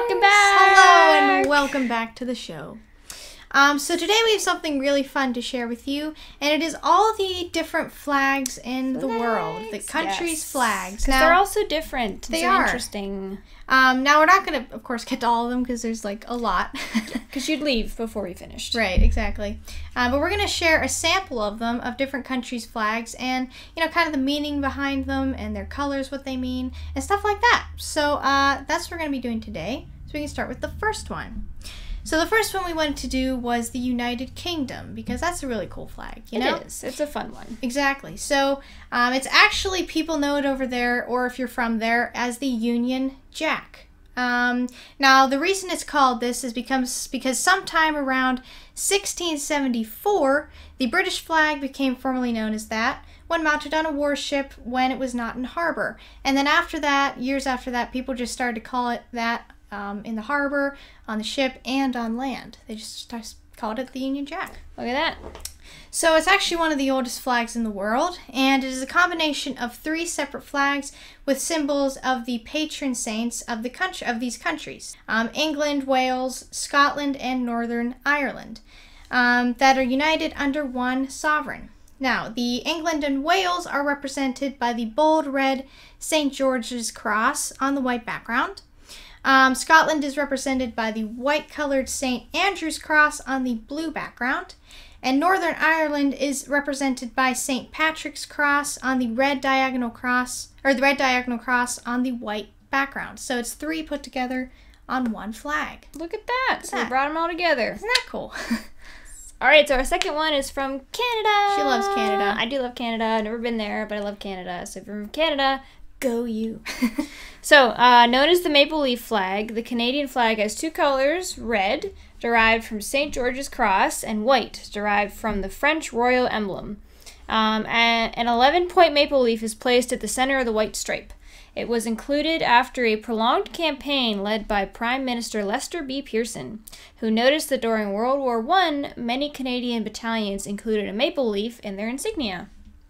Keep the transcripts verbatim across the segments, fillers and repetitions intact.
Welcome back! Hello and welcome back to the show. Um, so today we have something really fun to share with you, and it is all the different flags in the world, the country's yes. flags. Now they're all so different. They so are interesting. Um, now we're not going to, of course, get to all of them because there's like a lot. Because you'd leave before we finished. Right, exactly. Uh, but we're going to share a sample of them, of different countries' flags, and you know, kind of the meaning behind them and their colors, what they mean, and stuff like that. So uh, that's what we're going to be doing today. So we can start with the first one. So the first one we wanted to do was the United Kingdom, because that's a really cool flag, you know? It is. It's a fun one. Exactly. So um, it's actually, people know it over there, or if you're from there, as the Union Jack. Um, now, the reason it's called this is because, because sometime around sixteen seventy-four, the British flag became formally known as that, when mounted on a warship when it was not in harbor. And then after that, years after that, people just started to call it that Um, in the harbor, on the ship, and on land. They just called it the Union Jack. Look at that. So it's actually one of the oldest flags in the world, and it is a combination of three separate flags with symbols of the patron saints of the country of these countries: um, England, Wales, Scotland, and Northern Ireland, um, that are united under one sovereign. Now, the England and Wales are represented by the bold red Saint George's cross on the white background. Um, Scotland is represented by the white-colored Saint Andrew's cross on the blue background, and Northern Ireland is represented by Saint Patrick's cross on the red diagonal cross, or the red diagonal cross on the white background. So it's three put together on one flag. Look at that. Look at so that. we brought them all together. Isn't that cool? All right, so our second one is from Canada. She loves Canada. I do love Canada. I've never been there, but I love Canada. So if you're from Canada, go you. So, uh, known as the Maple Leaf flag, the Canadian flag has two colors: red, derived from Saint George's Cross, and white, derived from the French royal emblem. Um, and an eleven-point maple leaf is placed at the center of the white stripe. It was included after a prolonged campaign led by Prime Minister Lester B. Pearson, who noticed that during World War One, many Canadian battalions included a maple leaf in their insignia.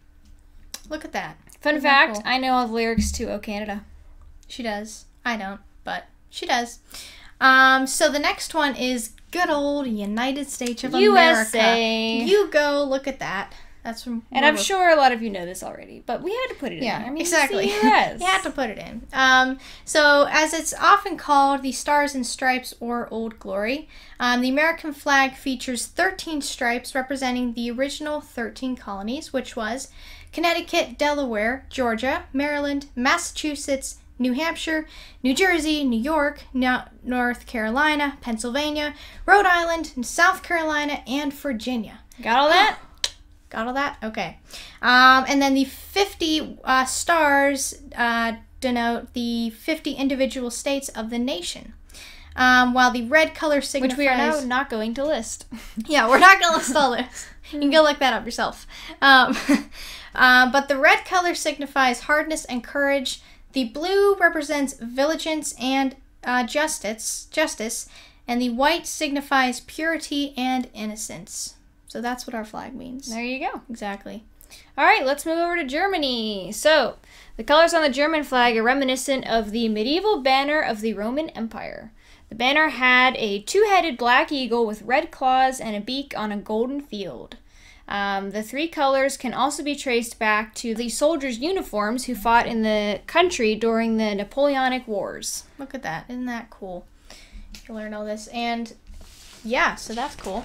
Look at that. Fun Isn't that fact, cool? I know all the lyrics to O Canada. She does. I don't, but she does. Um, so the next one is good old United States of U America. S A. You go. Look at that. That's from. And I'm sure a lot of you know this already, but we had to put it Yeah, in. I mean, exactly. It's the U S. You had to put it in. Um, so as it's often called, the Stars and Stripes or Old Glory, um, the American flag features thirteen stripes representing the original thirteen colonies, which was Connecticut, Delaware, Georgia, Maryland, Massachusetts, New Hampshire, New Jersey, New York, no- North Carolina, Pennsylvania, Rhode Island, South Carolina, and Virginia. Got all that? Got all that? Okay. Um, and then the fifty uh, stars uh, denote the fifty individual states of the nation. Um, while the red color signifies... Which we are now not going to list. Yeah, we're not going to list all this. You can go look that up yourself. Um, uh, but the red color signifies hardness and courage. The blue represents vigilance and uh, justice, justice, and the white signifies purity and innocence. So that's what our flag means. There you go. Exactly. All right, let's move over to Germany. So, the colors on the German flag are reminiscent of the medieval banner of the Roman Empire. The banner had a two-headed black eagle with red claws and a beak on a golden field. Um, the three colors can also be traced back to the soldiers' uniforms who fought in the country during the Napoleonic Wars. Look at that. Isn't that cool? You learn all this. And yeah, so that's cool.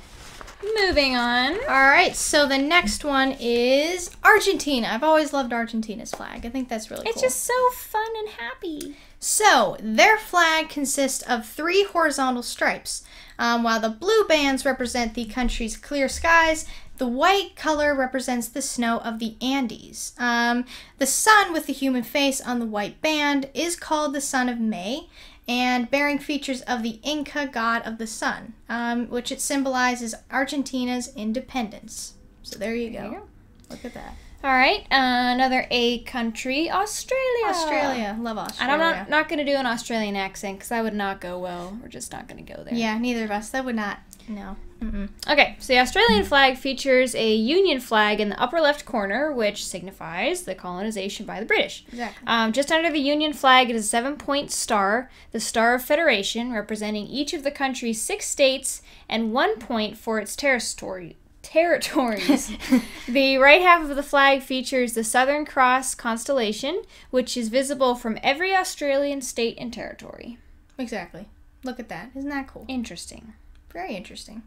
Moving on. All right, so the next one is Argentina. I've always loved Argentina's flag. I think that's really It's cool. just so fun and happy. So, their flag consists of three horizontal stripes. Um, while the blue bands represent the country's clear skies, the white color represents the snow of the Andes. Um, the sun with the human face on the white band is called the Sun of May, and bearing features of the Inca god of the sun, um, which it symbolizes Argentina's independence. So there you go. There you go. Look at that. All right, uh, another A country, Australia. Australia. Love Australia. And I'm not, not going to do an Australian accent because that would not go well. We're just not going to go there. Yeah, neither of us. That would not. No. Mm-mm. Okay, so the Australian flag features a Union flag in the upper left corner, which signifies the colonization by the British. Exactly. Um, just under the Union flag is a seven-point star, the Star of Federation, representing each of the country's six states, and one point for its territory. territories. The right half of the flag features the Southern Cross constellation, which is visible from every Australian state and territory. Exactly. Look at that. Isn't that cool? Interesting. Very interesting.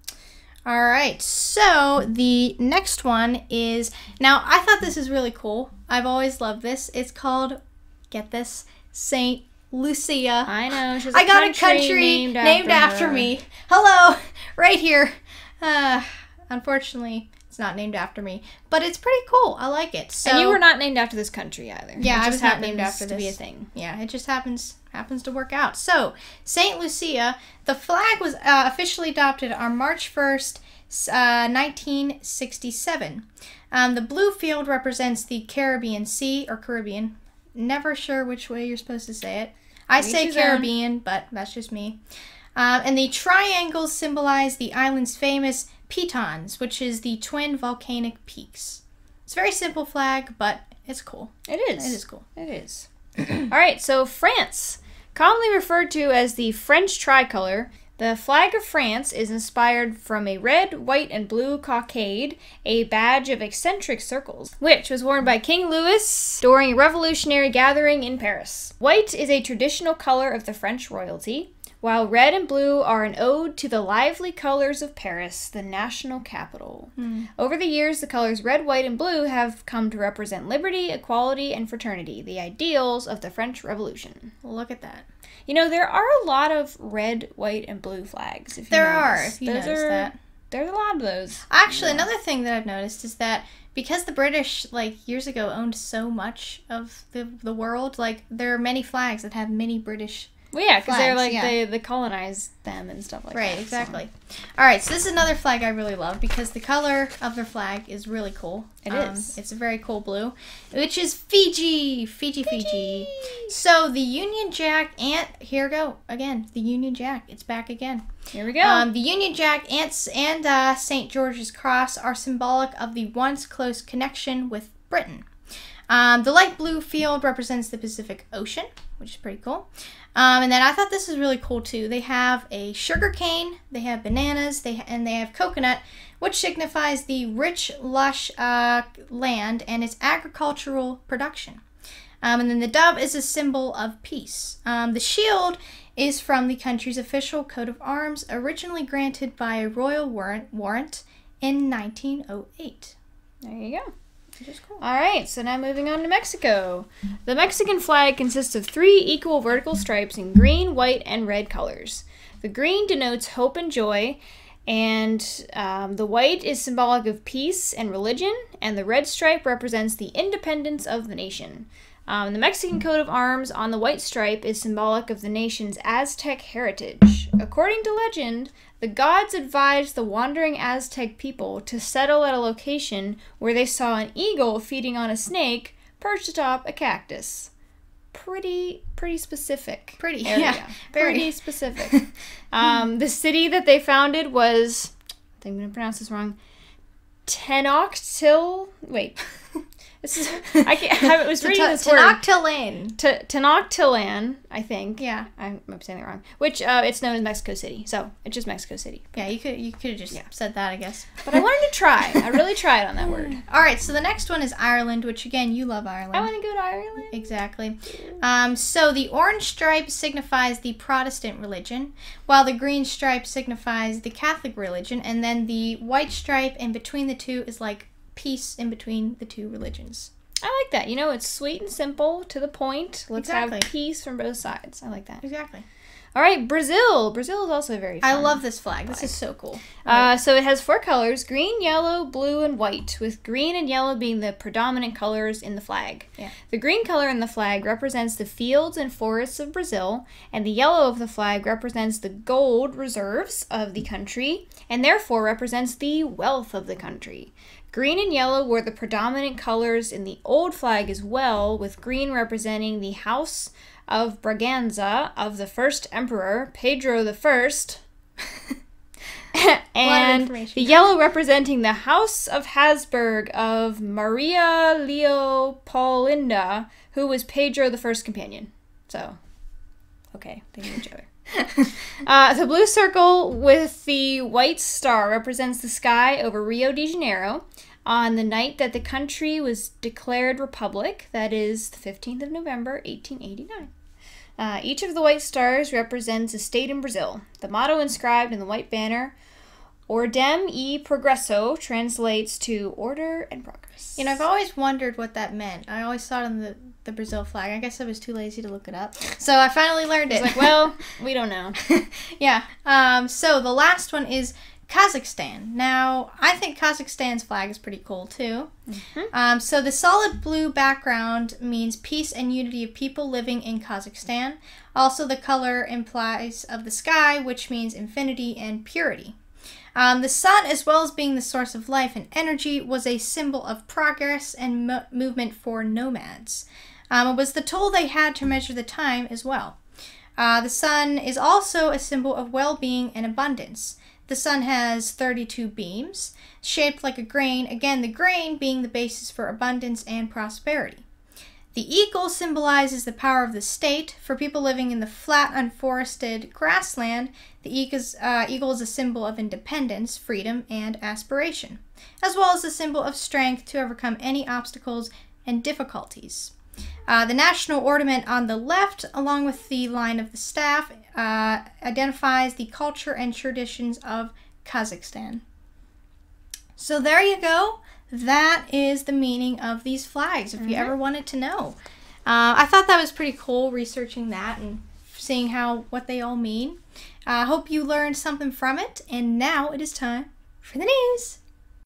All right, so the next one is, now I thought this is really cool. I've always loved this. It's called, get this, Saint Lucia. I know. She's a I got country a country named, named after, after, her. me. Hello, right here. Uh, unfortunately, it's not named after me, but it's pretty cool. I like it. So, and you were not named after this country either. Yeah, it I just was not named happens after to be a this. thing. Yeah, it just happens happens to work out. So, Saint Lucia, the flag was uh, officially adopted on March first, uh, nineteen sixty-seven. Um, the blue field represents the Caribbean Sea, or Caribbean. Never sure which way you're supposed to say it. I Each say his own. Caribbean, but that's just me. Um, and the triangles symbolize the island's famous pitons, which is the twin volcanic peaks. It's a very simple flag, but it's cool. It is. It is cool. It is. All right, so France. Commonly referred to as the French tricolor, the flag of France is inspired from a red, white, and blue cockade, a badge of eccentric circles, which was worn by King Louis during a revolutionary gathering in Paris. White is a traditional color of the French royalty, while red and blue are an ode to the lively colors of Paris, the national capital. Hmm. Over the years, the colors red, white, and blue have come to represent liberty, equality, and fraternity, the ideals of the French Revolution. Look at that. You know, there are a lot of red, white, and blue flags. If you There are, notice. if you Those notice are, that. There's a lot of those. Actually, Yeah. another thing that I've noticed is that because the British, like, years ago owned so much of the, the world, like, there are many flags that have many British. Well, yeah, because they're Flags, like, yeah. they, they colonized them and stuff like Right, that. exactly. All right, so this is another flag I really love because the color of their flag is really cool. It um, is. It's a very cool blue, which is Fiji. Fiji, Fiji. So the Union Jack and, here we go, again, the Union Jack. It's back again. So, here we go. Um, the Union Jack and, and uh, Saint George's Cross are symbolic of the once close connection with Britain. Um, the light blue field represents the Pacific Ocean, which is pretty cool. Um, and then I thought this was really cool too. They have a sugar cane, they have bananas, they ha- and they have coconut, which signifies the rich, lush uh, land and its agricultural production. Um, and then the dove is a symbol of peace. Um, the shield is from the country's official coat of arms, originally granted by a royal warrant, warrant in nineteen oh eight. there you go. Which is cool. All right, so now moving on to Mexico. The Mexican flag consists of three equal vertical stripes in green, white, and red colors. The green denotes hope and joy, and um, the white is symbolic of peace and religion, and the red stripe represents the independence of the nation. Um, the Mexican coat of arms on the white stripe is symbolic of the nation's Aztec heritage. According to legend, the gods advised the wandering Aztec people to settle at a location where they saw an eagle feeding on a snake perched atop a cactus. Pretty, pretty specific. Pretty, area. yeah, very. Pretty specific. um, the city that they founded was, I think I'm going to pronounce this wrong, Tenochtitlan. Wait. This is, I, can't, I was reading this word. Tenochtitlan. T- Tenochtitlan, I think. Yeah. I'm, I'm saying it wrong. Which uh, it's known as Mexico City, so it's just Mexico City. Yeah, you could you could have just Yeah. said that, I guess. But I wanted to try. I really tried on that word. All right, so the next one is Ireland, which again you love Ireland. I want to go to Ireland. Exactly. Um, so the orange stripe signifies the Protestant religion, while the green stripe signifies the Catholic religion, and then the white stripe in between the two is like peace in between the two religions. I like that. You know, it's sweet and simple, to the point. Let's Exactly. have peace from both sides. I like that. Exactly. All right, Brazil. Brazil is also very fun. I love this flag. This flag. is so cool. Uh, so it has four colors, green, yellow, blue, and white, with green and yellow being the predominant colors in the flag. Yeah. The green color in the flag represents the fields and forests of Brazil, and the yellow of the flag represents the gold reserves of the country, and therefore represents the wealth of the country. Green and yellow were the predominant colors in the old flag as well, with green representing the House of Braganza of the first emperor, Pedro the First. and information. the yellow representing the House of Habsburg of Maria Leopolda, who was Pedro the First companion. So, okay, they knew each other. uh, the blue circle with the white star represents the sky over Rio de Janeiro on the night that the country was declared republic, that is the fifteenth of November, eighteen eighty-nine. Uh, each of the white stars represents a state in Brazil. The motto inscribed in the white banner, Ordem e Progresso, translates to order and progress. You know, I've always wondered what that meant. I always saw it on the, the Brazil flag. I guess I was too lazy to look it up. So I finally learned it. It's like, well, we don't know. Yeah. Um, so the last one is Kazakhstan. Now, I think Kazakhstan's flag is pretty cool, too. Mm-hmm. Um, so the solid blue background means peace and unity of people living in Kazakhstan. Also, the color implies of the sky, which means infinity and purity. Um, the sun, as well as being the source of life and energy, was a symbol of progress and mo- movement for nomads. Um, it was the tool they had to measure the time as well. Uh, the sun is also a symbol of well-being and abundance. The sun has thirty-two beams, shaped like a grain, again, the grain being the basis for abundance and prosperity. The eagle symbolizes the power of the state. For people living in the flat, unforested grassland, the eagle's, uh, eagle is a symbol of independence, freedom, and aspiration, as well as a symbol of strength to overcome any obstacles and difficulties. Uh, the national ornament on the left, along with the line of the staff, uh, identifies the culture and traditions of Kazakhstan. So there you go. That is the meaning of these flags, if mm-hmm. you ever wanted to know. Uh, I thought that was pretty cool, researching that and seeing how what they all mean. I uh, hope you learned something from it, and now it is time for the news.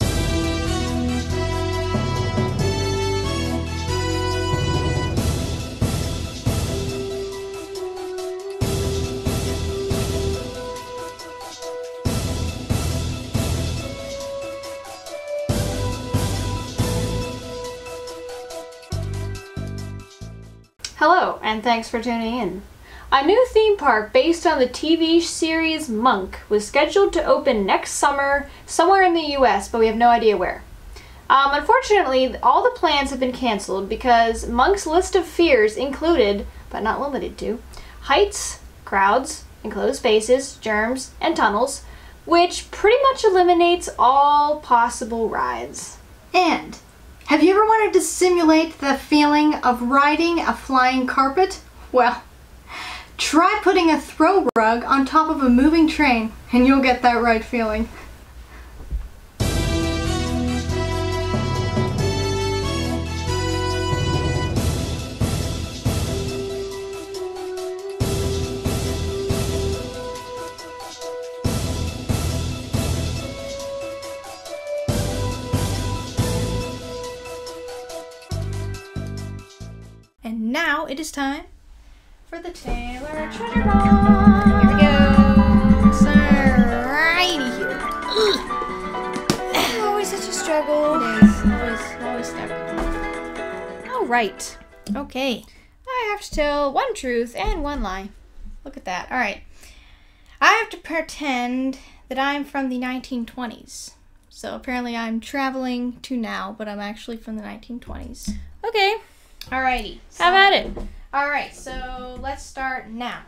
Hello, and thanks for tuning in. A new theme park based on the T V series Monk was scheduled to open next summer somewhere in the U S, but we have no idea where. Um, unfortunately, all the plans have been canceled because Monk's list of fears included, but not limited to, heights, crowds, enclosed spaces, germs, and tunnels, which pretty much eliminates all possible rides. And have you ever wanted to simulate the feeling of riding a flying carpet? Well, try putting a throw rug on top of a moving train and you'll get that right feeling. And now it is time for the Taylor Treasure Ball. Here we go. So, righty here. Ugh. Always such a struggle. It is. Always, always stuck. All right. Okay. I have to tell one truth and one lie. Look at that. All right. I have to pretend that I'm from the nineteen twenties. So apparently I'm traveling to now, but I'm actually from the nineteen twenties. Okay. Alrighty. So, How about it? Alright, so let's start now.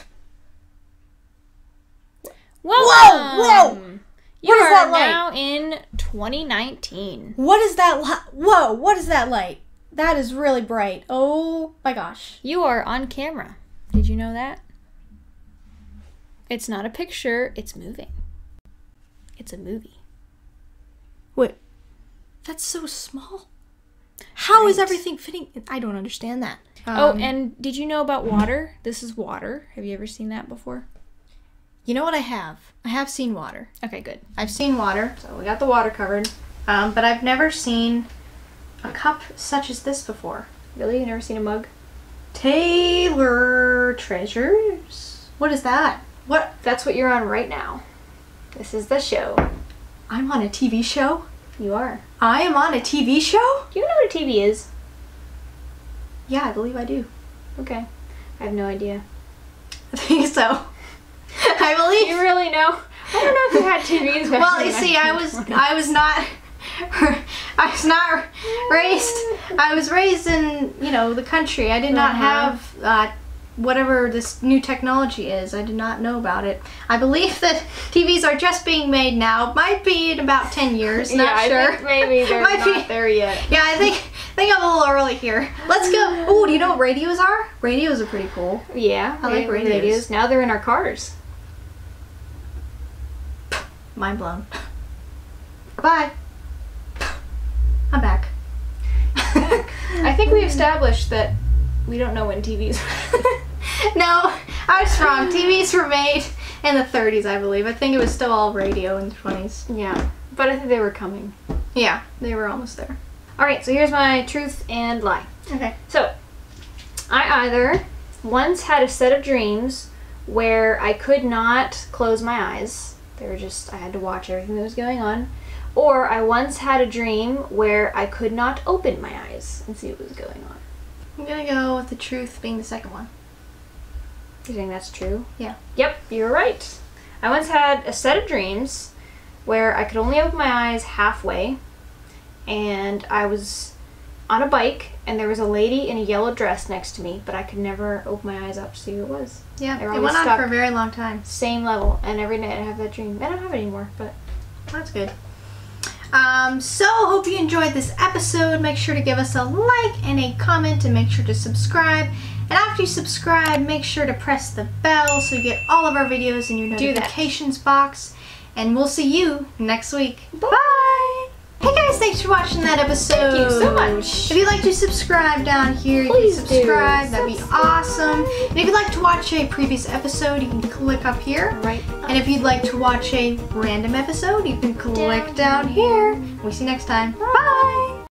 Welcome. Whoa! Whoa! You What is are that light? now in twenty nineteen. What is that light? Whoa, what is that light? That is really bright. Oh my gosh. You are on camera. Did you know that? It's not a picture, it's moving. It's a movie. Wait, that's so small. How right. is everything fitting? I don't understand that. Um, oh, and did you know about water? This is water. Have you ever seen that before? You know what I have? I have seen water. Okay, good. I've seen water, so we got the water covered. Um, but I've never seen a cup such as this before. Really? You never seen a mug? Taylor Treasures? What is that? What? That's what you're on right now. This is the show. I'm on a T V show? You are. I am on a T V show? Do you know what a T V is? Yeah, I believe I do. Okay. I have no idea. I think so. I believe. You really know? I don't know if you had T Vs. back Well, in you the see, I was I was not I was not raised. I was raised in you know the country. I did not Uh-huh. have uh, whatever this new technology is. I did not know about it. I believe that T Vs are just being made now. Might be in about ten years. Not yeah, sure. I think maybe they're Might not be- there yet. Yeah, I think I think I'm a little early here. Let's go. Oh, do you know what radios are? Radios are pretty cool. Yeah, I like we have radios. Now they're in our cars. Mind blown. Bye. I'm back. I think we established that we don't know when T Vs. No, I was wrong. T Vs were made in the thirties, I believe. I think it was still all radio in the twenties. Yeah, but I think they were coming. Yeah, they were almost there. All right, so here's my truth and lie. Okay. So, I either once had a set of dreams where I could not close my eyes. They were just, I had to watch everything that was going on. Or I once had a dream where I could not open my eyes and see what was going on. I'm gonna go with the truth being the second one. You think that's true? Yeah. Yep, you're right. I once had a set of dreams where I could only open my eyes halfway, and I was on a bike, and there was a lady in a yellow dress next to me, but I could never open my eyes up to see who it was. Yeah, They it were went always on stuck. for a very long time. Same level, and every night I have that dream. I don't have it anymore, but That's good. Um, so, hope you enjoyed this episode. Make sure to give us a like and a comment, and make sure to subscribe. And after you subscribe, make sure to press the bell so you get all of our videos in your Do that. notifications box. And we'll see you next week. Bye! Hey guys, thanks for watching that episode. Thank you so much. If you'd like to subscribe down here, you Please can do. subscribe. That'd be Subscribe. awesome. And if you'd like to watch a previous episode, you can click up here. right. And if you'd like to watch a random episode, you can click down, Down here. We'll see you next time. Bye!